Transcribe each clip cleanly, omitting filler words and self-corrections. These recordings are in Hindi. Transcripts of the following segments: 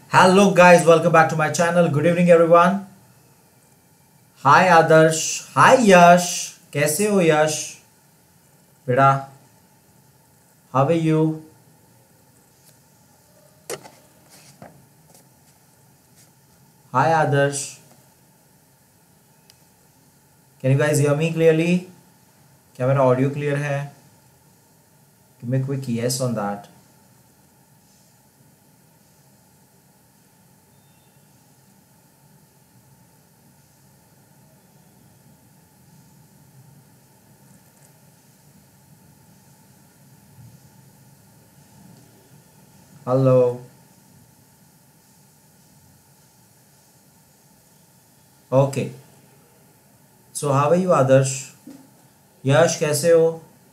Hello guys, welcome back to my channel. Good evening everyone. Hi Adarsh, hi Yash. कैसे हो यश बेटा? How are you? Hi Adarsh. Can you guys hear me clearly? क्या मेरा ऑडियो क्लियर है? Give me a quick yes on that. Hello. Okay. So how are you Adarsh? Yash कैसे हो?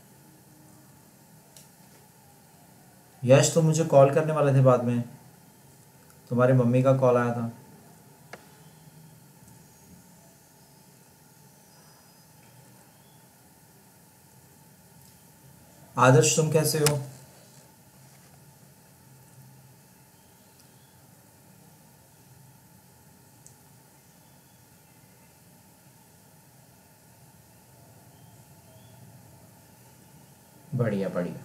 यश तुम मुझे कॉल करने वाले थे बाद में, तुम्हारी मम्मी का कॉल आया था। आदर्श तुम कैसे हो? बढ़िया बढ़िया।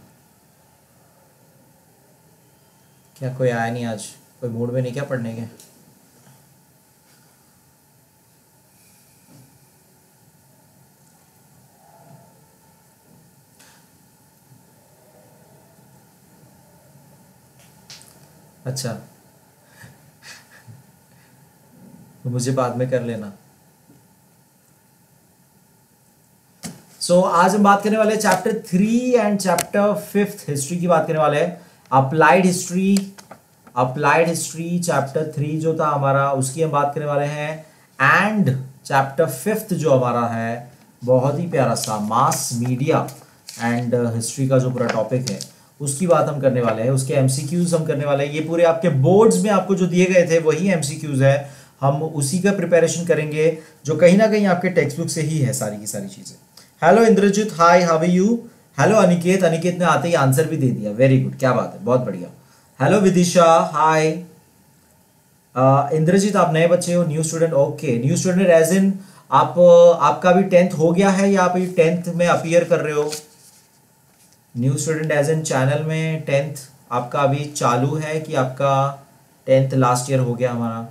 क्या कोई आया नहीं आज? कोई मूड में नहीं क्या पढ़ने के? अच्छा तो मुझे बाद में कर लेना। आज हम बात करने वाले हैं चैप्टर 3 एंड चैप्टर 5 हिस्ट्री की बात करने वाले हैं। अप्लाइड हिस्ट्री चैप्टर 3 जो था हमारा उसकी हम बात करने वाले हैं, एंड चैप्टर 5 जो हमारा है बहुत ही प्यारा सा मास मीडिया एंड हिस्ट्री का जो पूरा टॉपिक है उसकी बात हम करने वाले हैं। उसके एमसीक्यूज हम करने वाले हैं। ये पूरे आपके बोर्ड्स में आपको जो दिए गए थे वही एमसीक्यूज है, हम उसी का प्रिपरेशन करेंगे जो कहीं ना कहीं आपके टेक्स्ट बुक से ही है सारी की सारी चीजें। Hello Inderjit, hi, how are you? Hello Aniket, Aniket ने आते ही आंसर भी दे दिया, वेरी गुड, क्या बात है, बहुत बढ़िया। हेलो विदिशा, हाय। इंद्रजीत आप नए बच्चे हो, new student? Okay, new student as in आप आपका भी 10th हो गया है या आप 10th में अपीयर कर रहे हो? New student as in channel में 10th आपका अभी चालू है कि आपका 10th लास्ट ईयर हो गया हमारा?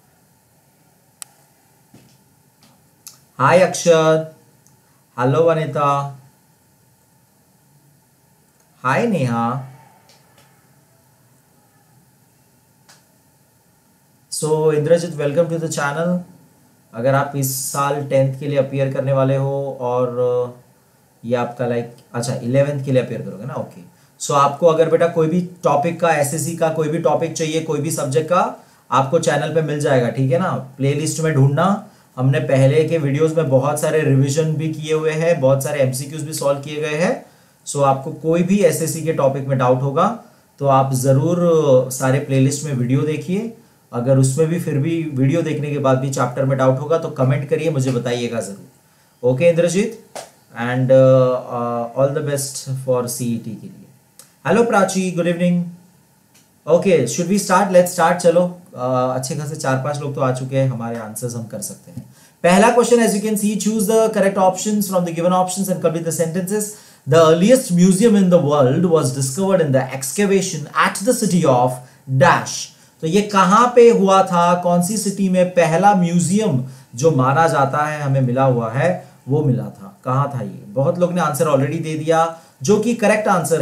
Hi Akshat, hello Vanita, hi Neha. Inderjit welcome to the channel. अगर आप इस साल 10th के लिए अपीयर करने वाले हो और ये आपका अच्छा 11th के लिए अपीयर करोगे ना, ओके। आपको अगर बेटा कोई भी टॉपिक का, एसएससी का कोई भी टॉपिक चाहिए, कोई भी सब्जेक्ट का, आपको चैनल पे मिल जाएगा, ठीक है ना। प्लेलिस्ट में ढूंढना, हमने पहले के वीडियोस में बहुत सारे रिवीजन भी किए हुए हैं, बहुत सारे एमसीक्यूज भी सॉल्व किए गए हैं। आपको कोई भी एसएससी के टॉपिक में डाउट होगा तो आप जरूर सारे प्लेलिस्ट में वीडियो देखिए। अगर उसमें भी फिर भी वीडियो देखने के बाद भी चैप्टर में डाउट होगा तो कमेंट करिए, मुझे बताइएगा जरूर। Okay Inderjit, and all the best for CET के लिए। Hello Prachi, good evening. Okay, should we start? Let's start. चलो अच्छे खासे 4-5 लोग तो आ चुके हैं, हमारे आंसर्स हम कर सकते हैं। पहला question, as you can see, choose the correct options from the given options and complete the sentences. The earliest museum in the world was discovered in the excavation at the city of dash. तो ये कहां पे हुआ था, कौन सी सिटी में पहला म्यूजियम जो माना जाता है हमें मिला हुआ है वो मिला था, कहां था ये? बहुत लोग ने आंसर ऑलरेडी दे दिया, जो कि करेक्ट आंसर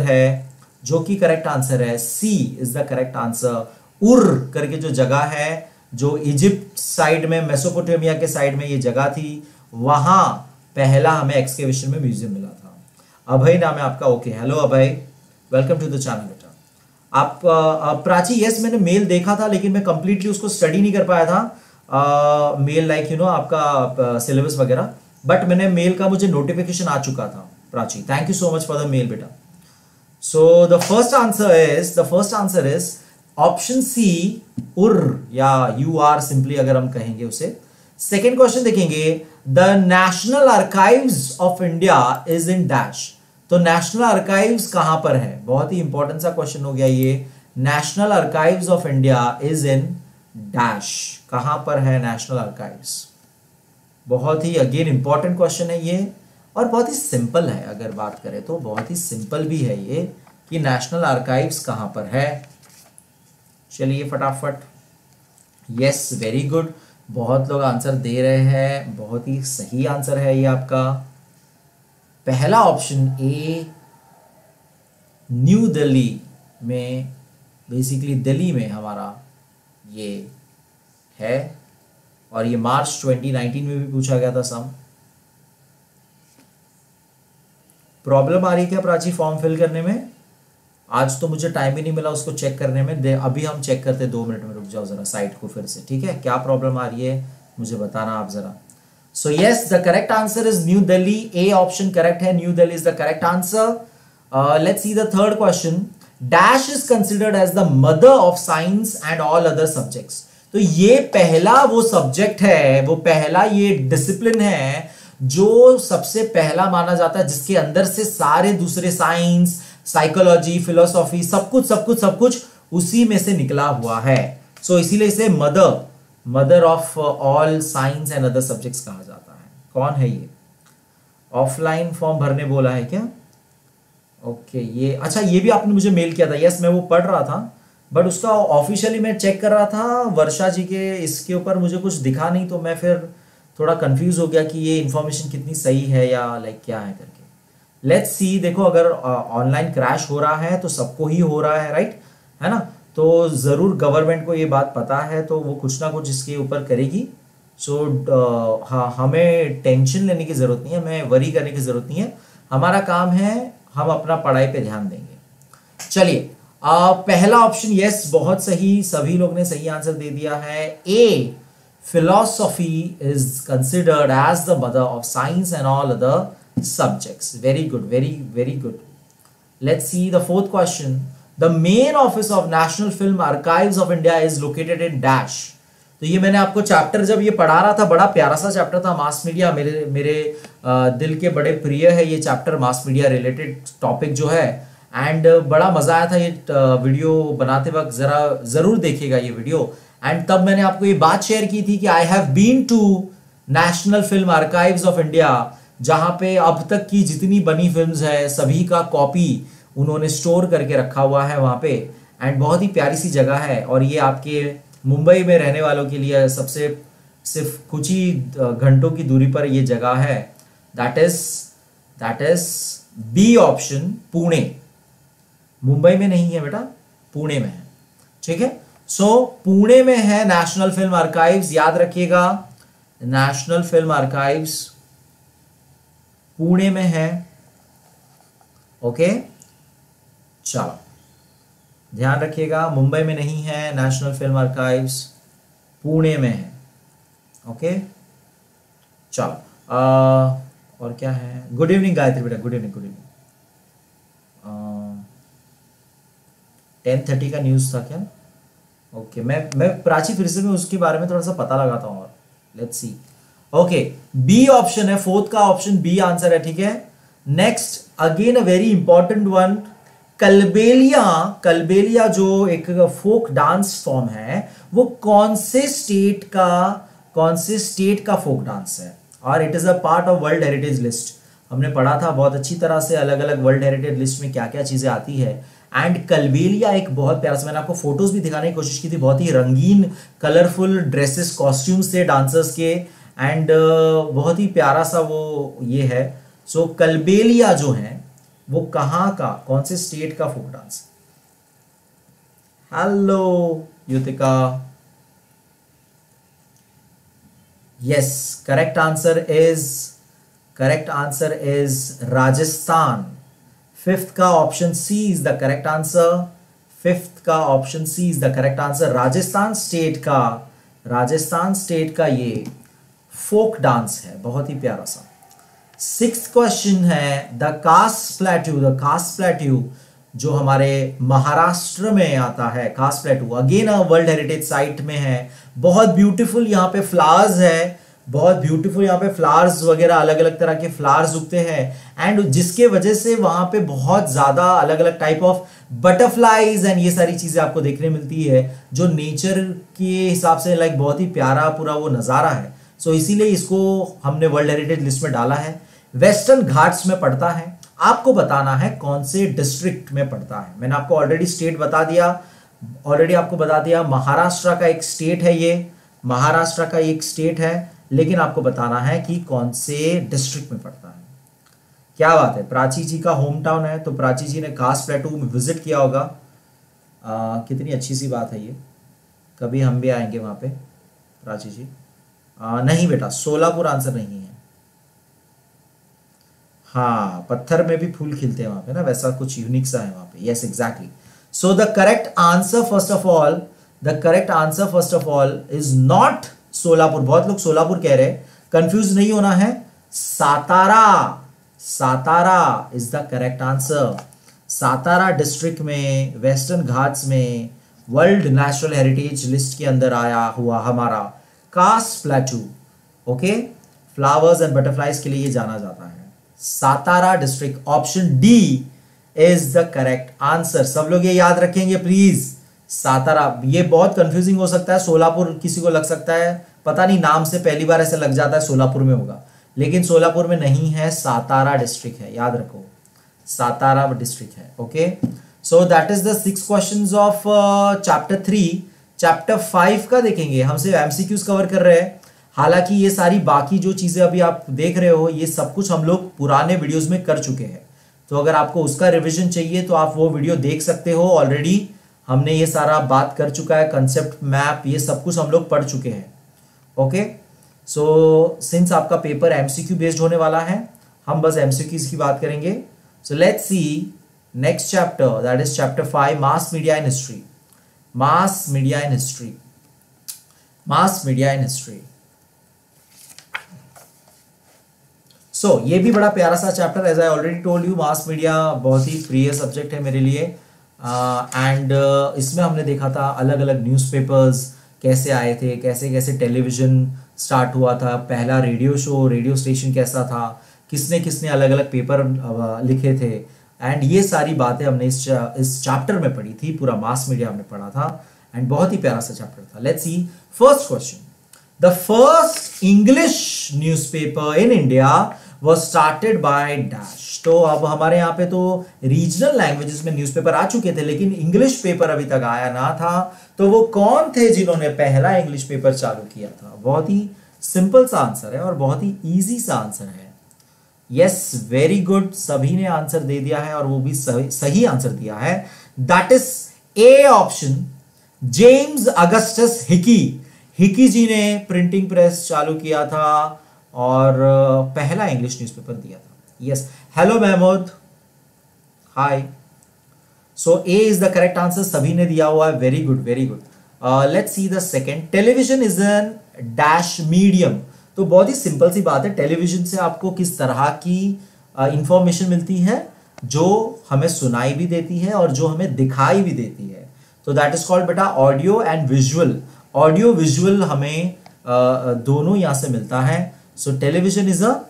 है C is the correct answer. Ur करके जो जगह है, जो इजिप्ट साइड में, मेसोपोटामिया के साइड में ये जगह थी, वहां पहला हमें एक्सकेवेशन में म्यूजियम मिला था। अभय नाम है आपका, okay. Hello Abhay, welcome to the channel बेटा। आप प्राची, यस मैंने मेल देखा था लेकिन मैं कंप्लीटली उसको स्टडी नहीं कर पाया था, मेल आपका सिलेबस वगैरह, बट मैंने मेल का मुझे नोटिफिकेशन आ चुका था Prachi. Thank you so much for the mail बेटा। the first answer is option C, उर या UR सिंपली अगर हम कहेंगे उसे। सेकेंड क्वेश्चन देखेंगे, the national archives of India is in dash. तो नेशनल आर्काइव्स कहां पर है? बहुत ही इंपॉर्टेंट सा क्वेश्चन हो गया ये। National archives of India is in dash. कहां पर है नेशनल आर्काइव्स? बहुत ही अगेन इंपॉर्टेंट क्वेश्चन है ये, और बहुत ही सिंपल है। अगर बात करें तो बहुत ही सिंपल भी है ये कि नेशनल आर्काइव्स कहां पर है। चलिए फटाफट, यस वेरी गुड, बहुत लोग आंसर दे रहे हैं, बहुत ही सही आंसर है ये आपका। पहला ऑप्शन ए न्यू दिल्ली में, बेसिकली दिल्ली में हमारा ये है, और ये मार्च 2019 में भी पूछा गया था सम। प्रॉब्लम आ रही है क्या प्राची फॉर्म फिल करने में? आज तो मुझे टाइम ही नहीं मिला उसको चेक करने में। अभी हम चेक करते, 2 मिनट में रुक जाओ जरा साइट को फिर से, ठीक है? क्या प्रॉब्लम आ रही है मुझे बताना आप जरा। So yes, the correct answer is New Delhi. A option correct है, New Delhi is the correct answer. Let's see the third question. Dash is considered as the mother of science and all other subjects. तो ये पहला वो सब्जेक्ट है, वो पहला ये डिसिप्लिन है जो सबसे पहला माना जाता है, जिसके अंदर से सारे दूसरे साइंस, साइकोलॉजी, फिलोसॉफी, सब कुछ उसी में से निकला हुआ है। सो इसीलिए इसे mother of all science and other subjects कहा जाता है। कौन है ये? ऑफलाइन फॉर्म भरने बोला है क्या? ओके, ये अच्छा, ये भी आपने मुझे मेल किया था। यस, मैं वो पढ़ रहा था, बट उसका ऑफिशियली मैं चेक कर रहा था वर्षा जी के इसके ऊपर, मुझे कुछ दिखा नहीं, तो मैं फिर थोड़ा कंफ्यूज हो गया कि ये इन्फॉर्मेशन कितनी सही है या लाइक क्या है करके। लेट्स सी, देखो अगर ऑनलाइन क्रैश हो रहा है तो सबको ही हो रहा है, राइट? है ना? तो जरूर गवर्नमेंट को ये बात पता है, तो वो कुछ ना कुछ इसके ऊपर करेगी। सो हाँ, हमें टेंशन लेने की जरूरत नहीं है, हमें वरी करने की जरूरत नहीं है। हमारा काम है, हम अपना पढ़ाई पे ध्यान देंगे। चलिए, पहला ऑप्शन यस, बहुत सही, सभी लोग ने सही आंसर दे दिया है। ए, philosophy is considered as the mother of science and all other subjects. Very good, very good. Let's see the fourth question. The main office of National Film Archives of India is located in dash. तो ये मैंने आपको चैप्टर जब ये पढ़ा रहा था, बड़ा प्यारा सा चैप्टर था, मास मीडिया। मेरे दिल के बड़े प्रिय है ये chapter, mass media related topic जो है, एंड बड़ा मजा आया था ये वीडियो बनाते वक्त। जरूर देखिएगा ये वीडियो। एंड तब मैंने आपको ये बात शेयर की थी कि I have been to national film archives of India, जहां पे अब तक की जितनी बनी फिल्म्स है सभी का कॉपी उन्होंने स्टोर करके रखा हुआ है वहां पे। एंड बहुत ही प्यारी सी जगह है, और ये आपके मुंबई में रहने वालों के लिए सबसे सिर्फ कुछ ही घंटों की दूरी पर ये जगह है। That is B option, Pune. Mumbai में नहीं है बेटा, पुणे में है, ठीक है? सो पुणे में है नेशनल फिल्म आर्काइव्स, याद रखिएगा, नेशनल फिल्म आर्काइव्स पुणे में है। ओके, चलो ध्यान रखिएगा, मुंबई में नहीं है नेशनल फिल्म आर्काइव्स, पुणे में है। ओके, चलो और क्या है? गुड इवनिंग गायत्री बेटा, गुड इवनिंग, गुड इवनिंग। 10:30 का न्यूज था क्या? ओके, मैं प्राची फिर से मैं उसके बारे में थोड़ा सा पता लगाता हूँ, और let's see. Okay, B option है, फोर्थ का ऑप्शन बी आंसर है, ठीक है? Next, again a very important one, Kalbelia जो एक फोक डांस फॉर्म है, वो कौन से स्टेट का फोक डांस है? और it is a part of world heritage list. हमने पढ़ा था बहुत अच्छी तरह से अलग अलग वर्ल्ड हेरिटेज लिस्ट में क्या क्या चीजें आती है। एंड कलबेलिया एक बहुत प्यारा सा, मैंने आपको फोटोज भी दिखाने की कोशिश की थी, बहुत ही रंगीन कलरफुल ड्रेसेस, कॉस्ट्यूम्स थे डांसर्स के, एंड बहुत ही प्यारा सा वो ये है। सो कलबेलिया जो है वो कहाँ का, कौन से स्टेट का folk dance? Hello Yutika, yes, correct answer is Rajasthan. Fifth का option C is the correct answer. Rajasthan state का ये फोक डांस है, बहुत ही प्यारा सा। सिक्स्थ क्वेश्चन है, द कास प्लेट्यू जो हमारे महाराष्ट्र में आता है, Kaas plateau again world heritage site में है, बहुत ब्यूटीफुल यहाँ पे फ्लावर्स है, बहुत ब्यूटीफुल यहाँ पे फ्लावर्स वगैरह, अलग अलग तरह के फ्लावर्स उगते हैं, एंड जिसके वजह से वहां पे बहुत ज्यादा अलग अलग टाइप ऑफ बटरफ्लाईज एंड ये सारी चीजें आपको देखने मिलती है, जो नेचर के हिसाब से लाइक बहुत ही प्यारा पूरा वो नजारा है। सो इसीलिए इसको हमने वर्ल्ड हेरिटेज लिस्ट में डाला है। वेस्टर्न घाट्स में पड़ता है। आपको बताना है कौन से डिस्ट्रिक्ट में पड़ता है। मैंने आपको ऑलरेडी स्टेट बता दिया, ऑलरेडी आपको बता दिया महाराष्ट्र का एक स्टेट है, ये महाराष्ट्र का एक स्टेट है, लेकिन आपको बताना है कि कौन से डिस्ट्रिक्ट में पड़ता है। क्या बात है, प्राची जी का होम टाउन है, तो प्राची जी ने कास प्लेटू में विजिट किया होगा। कितनी अच्छी सी बात है ये, कभी हम भी आएंगे वहां पे। प्राची जी नहीं बेटा, सोलापुर आंसर नहीं है। हाँ, पत्थर में भी फूल खिलते हैं वहां पे ना, वैसा कुछ यूनिक सा है वहां पे। Yes exactly. So the correct answer first of all, the correct answer first of all is not Solapur. बहुत लोग सोलापुर कह रहे हैं, कंफ्यूज नहीं होना है। Satara, Satara is the correct answer. Satara district में, वेस्टर्न घाट्स में, वर्ल्ड नेचुरल हेरिटेज लिस्ट के अंदर आया हुआ हमारा Kaas plateau. Okay, flowers and butterflies के लिए ये जाना जाता है। Satara district, option D is the correct answer. सब लोग ये याद रखेंगे प्लीज। सातारा, ये बहुत कंफ्यूजिंग हो सकता है, सोलापुर किसी को लग सकता है, पता नहीं नाम से पहली बार ऐसे लग जाता है सोलापुर में होगा, लेकिन सोलापुर में नहीं है, सातारा डिस्ट्रिक्ट है, याद रखो सातारा डिस्ट्रिक्ट है। Okay, so that is the 6 questions of chapter 3। Chapter 5 का देखेंगे, हम सिर्फ एमसीक्यूज कवर कर रहे हैं। हालांकि ये सारी बाकी जो चीजें अभी आप देख रहे हो, ये सब कुछ हम लोग पुराने वीडियोस में कर चुके हैं, तो अगर आपको उसका रिवीजन चाहिए तो आप वो वीडियो देख सकते हो। ऑलरेडी हमने ये सारा बात कर चुका है, कंसेप्ट मैप ये सब कुछ हम लोग पढ़ चुके हैं। ओके, सो सिंस आपका पेपर एमसीक्यू बेस्ड होने वाला है, हम बस एमसीक्यूज की बात करेंगे। So let's see next chapter, that is chapter 5, mass media in history. Mass media in history, mass media in history. So ये भी बड़ा प्यारा सा chapter, as I already told you, mass media बहुत ही प्रिय सब्जेक्ट है मेरे लिए। एंड इसमें हमने देखा था अलग अलग न्यूज़पेपर्स कैसे आए थे, कैसे कैसे टेलीविजन स्टार्ट हुआ था, पहला रेडियो शो, रेडियो स्टेशन कैसा था, किसने किसने अलग अलग पेपर लिखे थे, एंड ये सारी बातें हमने इस चैप्टर में पढ़ी थी। पूरा मास मीडिया हमने पढ़ा था, एंड बहुत ही प्यारा सा चैप्टर था। Let's see first question. The first English newspaper in India was started by dash। तो अब हमारे यहाँ पे तो रीजनल लैंग्वेजेस में न्यूज़पेपर आ चुके थे, लेकिन इंग्लिश पेपर अभी तक आया ना था। तो वो कौन थे जिन्होंने पहला इंग्लिश पेपर चालू किया था? बहुत ही सिंपल सा आंसर है और बहुत ही इजी सा आंसर है। यस, वेरी गुड, सभी ने आंसर दे दिया है और वो भी सही आंसर दिया है। That is A option, James Augustus Hicky. Hicky ji ने प्रिंटिंग प्रेस चालू किया था और पहला इंग्लिश न्यूज़पेपर दिया था। Yes, hello Mahmood, hi. So A is the correct answer, सभी ने दिया हुआ है, very good very good. Let's see the second. Television is an dash medium. तो बहुत ही सिंपल सी बात है, टेलीविजन से आपको किस तरह की इंफॉर्मेशन मिलती है, जो हमें सुनाई भी देती है और जो हमें दिखाई भी देती है। तो दैट इज कॉल्ड बेटा audio and visual. Audio visual हमें दोनों यहां से मिलता है। So television is a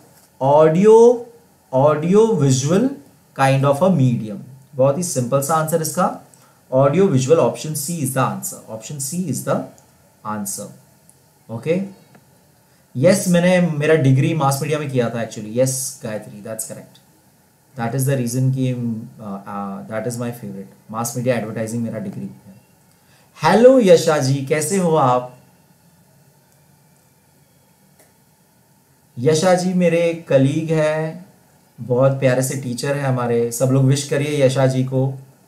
audio visual kind of a medium। बहुत ही सिंपल सा आंसर इसका, audio visual. Option C is the answer, option C is the answer. Okay, yes, मैंने मेरा डिग्री मास मीडिया में किया था actually. Yes Gayatri, that's correct. That is the reason कि that is my favourite, mass media advertising मेरा डिग्री है। हेलो यशा जी, कैसे हो आप? यशा जी मेरे कलीग है, बहुत प्यारे से टीचर है हमारे, सब लोग विश करिए यशा जी को।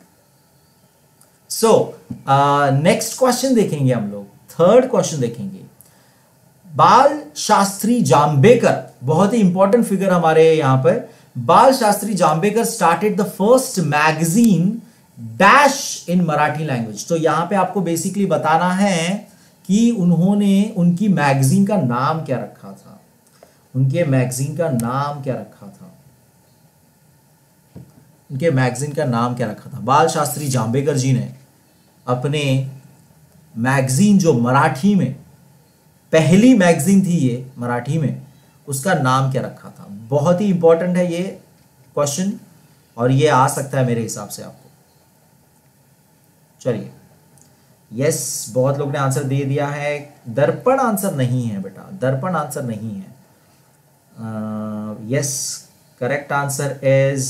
सो नेक्स्ट क्वेश्चन देखेंगे हम लोग, थर्ड क्वेश्चन देखेंगे। बाल शास्त्री जाम्बेकर, बहुत ही इंपॉर्टेंट फिगर हमारे यहां पर। Bal Shastri Jambhekar started the first magazine dash in Marathi language. तो यहां पे आपको बेसिकली बताना है कि उन्होंने उनकी मैगजीन का नाम क्या रखा था, उनके मैगजीन का नाम क्या रखा था, उनके मैगजीन का नाम क्या रखा था। बाल शास्त्री जाम्बेकर जी ने अपने मैगजीन जो मराठी में पहली मैगजीन थी ये मराठी में, उसका नाम क्या रखा था? बहुत ही इंपॉर्टेंट है ये क्वेश्चन, और ये आ सकता है मेरे हिसाब से आपको। चलिए, यस, बहुत लोग ने आंसर दे दिया है। दर्पण आंसर नहीं है बेटा, दर्पण आंसर नहीं है। Yes, correct answer is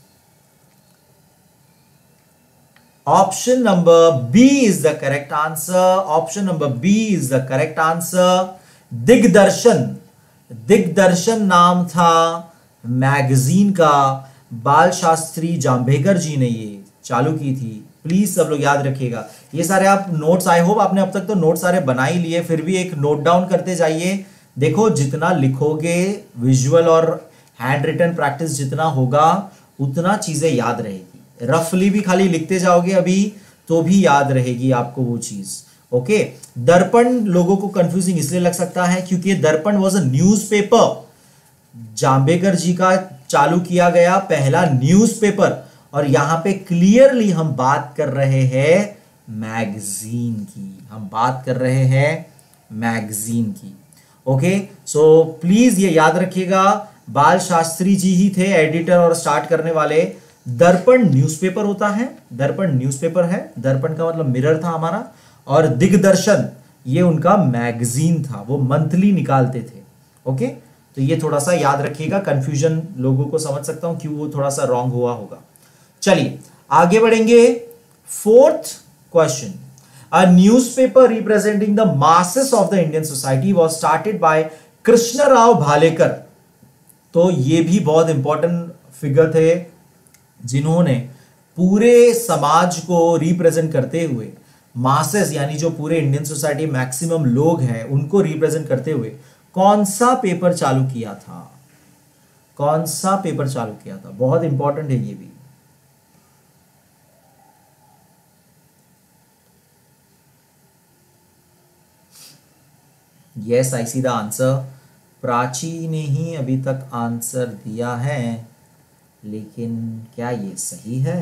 option number B is the correct answer. Option number B is the correct answer. Digdarshan, Digdarshan नाम था मैगजीन का। बाल शास्त्री जांभेकर जी ने ये चालू की थी। प्लीज सब लोग याद रखिएगा। ये सारे आप नोट्स, आई होप आपने अब तक तो नोट सारे बना ही लिए, फिर भी एक नोट डाउन करते जाइए। देखो, जितना लिखोगे, विजुअल और हैंड रिटन प्रैक्टिस जितना होगा, उतना चीजें याद रहेगी। रफली भी खाली लिखते जाओगे अभी तो भी याद रहेगी आपको वो चीज। ओके, दर्पण लोगों को कंफ्यूजिंग इसलिए लग सकता है क्योंकि Darpan was a newspaper. Jambhekar ji का चालू किया गया पहला न्यूज़पेपर, और यहां पे क्लियरली हम बात कर रहे हैं मैगजीन की, हम बात कर रहे हैं मैगजीन की। ओके, सो प्लीज ये याद रखिएगा, बाल शास्त्री जी ही थे एडिटर और स्टार्ट करने वाले। दर्पण न्यूज़पेपर होता है, दर्पण न्यूज़पेपर है, दर्पण का मतलब मिरर था हमारा, और दिग्दर्शन ये उनका मैगजीन था, वो मंथली निकालते थे। ओके, तो ये थोड़ा सा याद रखिएगा, कंफ्यूजन लोगों को समझ सकता हूं क्यों वो थोड़ा सा रॉन्ग हुआ होगा। चलिए आगे बढ़ेंगे। Fourth question, a newspaper representing the masses of the Indian society was started by Krishnarao Bhalekar. तो ये भी बहुत इंपॉर्टेंट फिगर थे जिन्होंने पूरे समाज को रिप्रेजेंट करते हुए, मासेस यानी जो पूरे इंडियन सोसाइटी मैक्सिमम लोग हैं उनको रिप्रेजेंट करते हुए कौन सा पेपर चालू किया था? कौन सा पेपर चालू किया था? बहुत इंपॉर्टेंट है ये भी। Yes, I see the answer. Prachi ने ही अभी तक आंसर दिया है, लेकिन क्या ये सही है?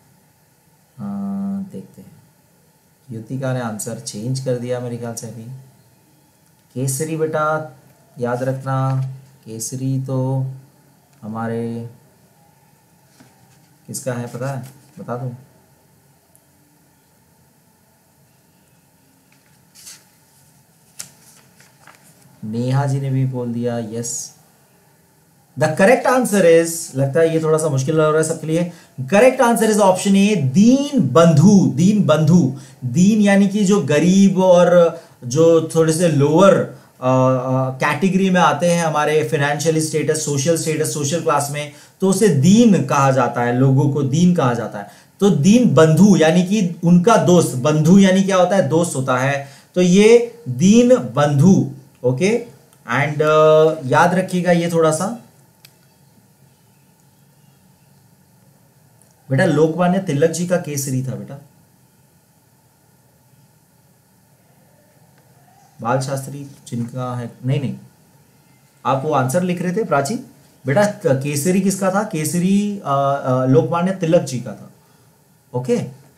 देखते हैं। युतिका ने आंसर चेंज कर दिया मेरे ख्याल से अभी। केसरी बेटा याद रखना, केसरी तो हमारे किसका है पता है? बता दूं? नेहा जी ने भी बोल दिया yes. The correct answer is, लगता है ये थोड़ा सा मुश्किल लग रहा है सबके लिए। Correct answer is option A, Deen Bandhu. दीन बंधु, दीन यानी कि जो गरीब और जो थोड़े से लोअर कैटेगरी में आते हैं हमारे फाइनेंशियल स्टेटस, सोशल क्लास में, तो उसे दीन कहा जाता है, लोगों को दीन कहा जाता है। तो दीन बंधु यानी कि उनका दोस्त, बंधु यानी क्या होता है? दोस्त होता है। तो ये दीन बंधु। ओके, एंड याद रखिएगा ये थोड़ा सा बेटा, लोकमान्य तिलक जी का केसरी था बेटा। बाल शास्त्री जिनका है, नहीं, आप वो आंसर लिख रहे थे प्राची बेटा। केसरी किसका था? केसरी लोकमान्य तिलक जी का था। ओके,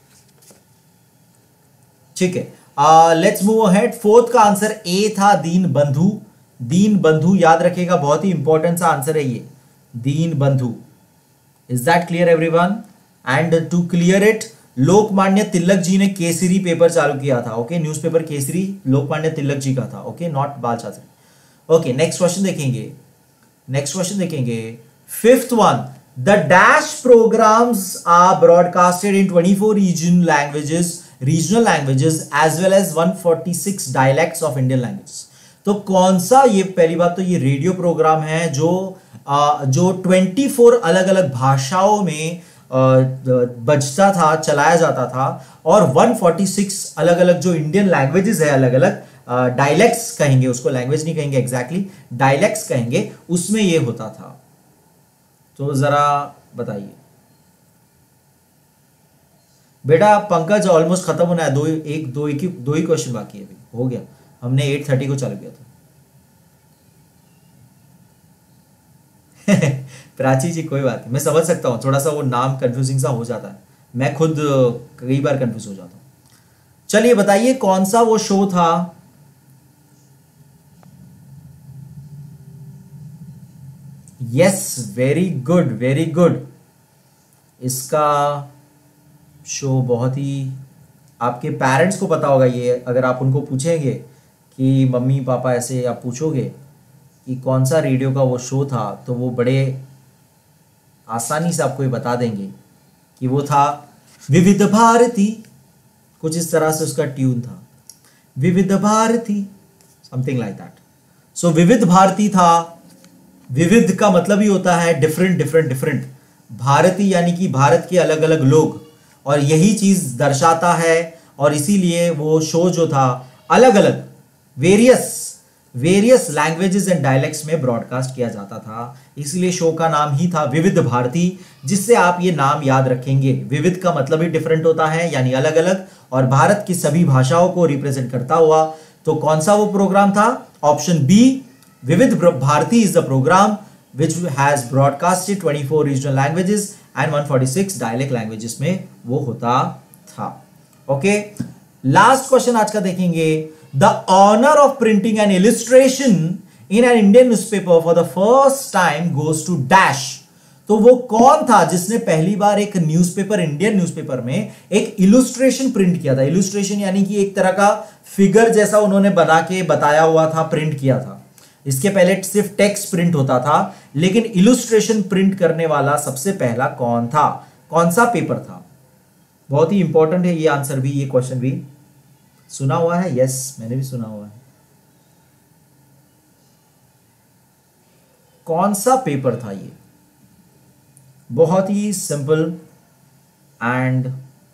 ठीक है, लेट्स मूव अहेड। फोर्थ का आंसर ए था, दीन बंधु। दीन बंधु याद रखिएगा, बहुत ही इंपॉर्टेंट सा आंसर है ये, Deen Bandhu. Is that clear everyone? And to clear it, Lokmanya Tilak ji ने केसरी पेपर चालू किया था। ओके, न्यूज़पेपर केसरी लोकमान्य तिलक जी का था। Okay, not Bal Shastri. Okay, next question देखेंगे। नेक्स्ट क्वेश्चन देखेंगे, fifth one, the dash programmes are broadcasted in 24 regional languages as well as 146 dialects of Indian languages. तो कौन सा, ये पहली बात तो ये रेडियो प्रोग्राम है जो 24 अलग अलग भाषाओं में बजता था, चलाया जाता था, और 146 अलग अलग जो इंडियन लैंग्वेजेस है, अलग अलग डायलेक्ट्स कहेंगे उसको, लैंग्वेज नहीं कहेंगे एग्जैक्टली, डायलेक्ट्स कहेंगे, उसमें ये होता था। तो जरा बताइए बेटा। पंकज ऑलमोस्ट खत्म होना है, दो ही क्वेश्चन बाकी है, अभी हो गया। हमने 8:30 को चालू किया था। प्राची जी कोई बात नहीं, मैं समझ सकता हूँ, थोड़ा सा वो नाम कंफ्यूजिंग सा हो जाता है, मैं खुद कई बार कंफ्यूज हो जाता हूँ। चलिए बताइए कौन सा वो शो था yes, very good very good. इसका शो बहुत ही, आपके पेरेंट्स को पता होगा ये, अगर आप उनको पूछेंगे कि मम्मी पापा ऐसे आप पूछोगे कि कौन सा रेडियो का वो शो था, तो वो बड़े आसानी से आपको ये बता देंगे कि वो था विविध भारती। कुछ इस तरह से उसका ट्यून था, Vividh Bharati, something like that. So Vividh Bharati था। विविध का मतलब ही होता है डिफरेंट डिफरेंट डिफरेंट, भारती यानी कि भारत के अलग अलग लोग, और यही चीज दर्शाता है। और इसीलिए वो शो जो था अलग अलग वेरियस लैंग्वेजेस एंड डायलेक्ट्स में ब्रॉडकास्ट किया जाता था, इसलिए शो का नाम ही था विविध भारती, जिससे आप ये नाम याद रखेंगे। विविध का मतलब ही डिफरेंट होता है यानी अलग अलग, और भारत की सभी भाषाओं को रिप्रेजेंट करता हुआ। तो कौन सा वो प्रोग्राम था? Option B, Vividh Bharati is the programme which has broadcasted 24 regional languages and 146 dialect languages में वो होता था। ओके, लास्ट क्वेश्चन आज का देखेंगे। The honour of printing an illustration in an Indian newspaper for the first time goes to dash. तो वो कौन था जिसने पहली बार एक न्यूज़पेपर, इंडियन न्यूज़पेपर में एक इलुस्ट्रेशन प्रिंट किया था? इलुस्ट्रेशन यानी कि एक तरह का फिगर जैसा उन्होंने बना के बताया हुआ था, प्रिंट किया था। इसके पहले सिर्फ टेक्स्ट प्रिंट होता था, लेकिन इलुस्ट्रेशन प्रिंट करने वाला सबसे पहला कौन था? कौन सा पेपर था? बहुत ही इंपॉर्टेंट है ये आंसर भी, ये क्वेश्चन भी। सुना हुआ है? यस, मैंने भी सुना हुआ है। कौन सा पेपर था ये? बहुत ही सिंपल, एंड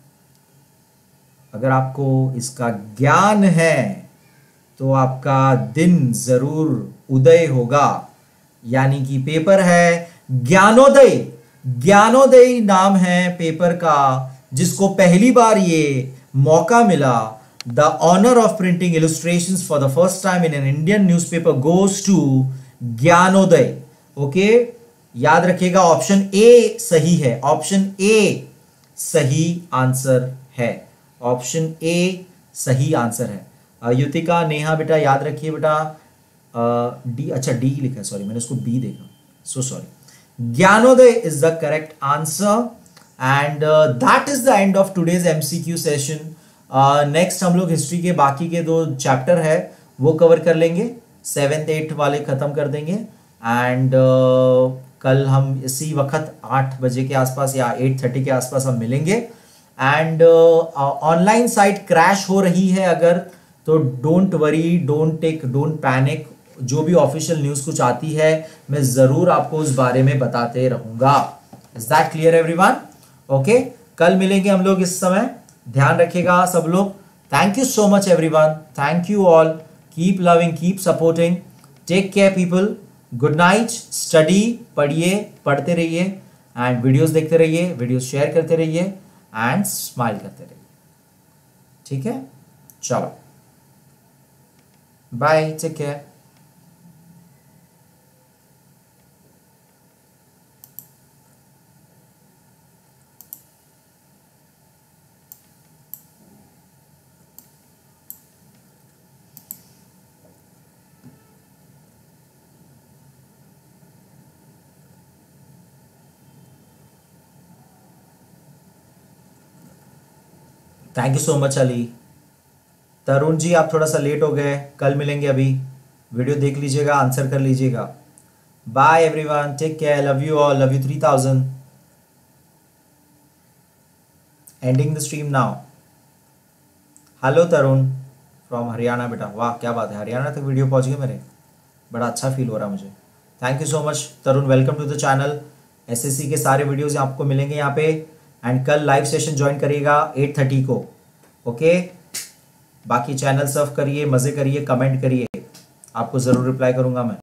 अगर आपको इसका ज्ञान है तो आपका दिन जरूर उदय होगा। यानी कि पेपर है ज्ञानोदय। ज्ञानोदय नाम है पेपर का, जिसको पहली बार ये मौका मिला। The honour of printing illustrations for the first time in an Indian newspaper goes to Gyanodaya. Okay, याद रखिएगा, ऑप्शन ए सही है। ऑप्शन ए सही आंसर है। ऑप्शन ए सही आंसर है। युतिका, नेहा बेटा याद रखिए बेटा। डी, अच्छा डी लिखा है, सॉरी मैंने उसको बी देखा, so sorry. Gyanodaya is the correct answer, and that is the end of today's MCQ session. Next हम लोग हिस्ट्री के बाकी के 2 चैप्टर है वो कवर कर लेंगे, 7th 8th वाले खत्म कर देंगे। एंड कल हम इसी वक्त 8 बजे के आसपास या 8:30 के आसपास हम मिलेंगे। एंड ऑनलाइन साइट क्रैश हो रही है अगर, तो डोंट वरी, डोंट पैनिक। जो भी ऑफिशियल न्यूज़ कुछ आती है मैं ज़रूर आपको उस बारे में बताते रहूँगा। Is that clear everyone? Okay, कल मिलेंगे हम लोग इस समय। ध्यान रखिएगा सब लोग। Thank you so much everyone, thank you all. Keep loving, keep supporting, take care people. Good night. Study, पढ़िए, पढ़ते रहिए, एंड वीडियोस देखते रहिए, वीडियोस शेयर करते रहिए, एंड स्माइल करते रहिए। ठीक है, चलो bye, take care. Thank you so much Ali. Tarun ji आप थोड़ा सा लेट हो गए, कल मिलेंगे। अभी वीडियो देख लीजिएगा, आंसर कर लीजिएगा। Bye everyone, take care, love you all, love you 3000। Ending the stream now. Hello Tarun from Haryana बेटा, वाह क्या बात है, हरियाणा तक वीडियो पहुंच गए मेरे, बड़ा अच्छा फील हो रहा है मुझे। Thank you so much Tarun, welcome to the channel. SSC के सारे वीडियोज आपको मिलेंगे यहाँ पे, एंड कल लाइव सेशन ज्वाइन करिएगा 8:30 को। ओके, बाकी चैनल सर्फ करिए, मजे करिए, कमेंट करिए, आपको जरूर रिप्लाई करूंगा मैं।